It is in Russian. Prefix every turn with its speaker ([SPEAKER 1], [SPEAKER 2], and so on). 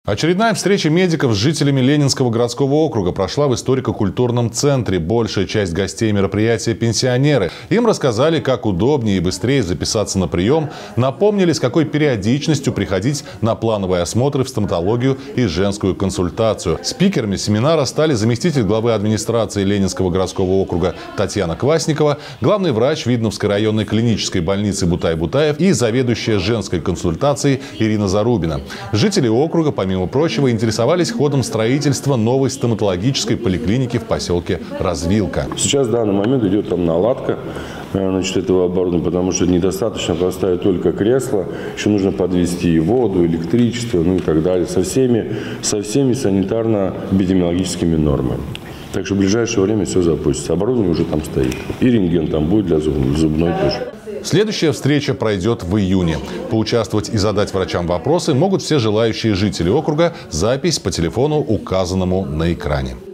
[SPEAKER 1] Очередная встреча медиков с жителями Ленинского городского округа прошла в историко-культурном центре. Большая часть гостей мероприятия – пенсионеры. Им рассказали, как удобнее и быстрее записаться на прием, напомнили, с какой периодичностью приходить на плановые осмотры в стоматологию и женскую консультацию. Спикерами семинара стали заместитель главы администрации Ленинского городского округа Татьяна Квасникова, главный врач Видновской районной клинической больницы Бутай-Бутаев и заведующая женской консультацией Ирина Зарубина. Жители округа, помимо прочего, интересовались ходом строительства новой стоматологической поликлиники в поселке Развилка.
[SPEAKER 2] Сейчас в данный момент идет там наладка этого оборудования, потому что недостаточно поставить только кресло, еще нужно подвести и воду, электричество, и так далее, со всеми санитарно-эпидемиологическими нормами. Так что в ближайшее время все запустится. Оборудование уже там стоит. И рентген там будет для зубной тоже.
[SPEAKER 1] Следующая встреча пройдет в июне. Поучаствовать и задать врачам вопросы могут все желающие жители округа. Запись по телефону, указанному на экране.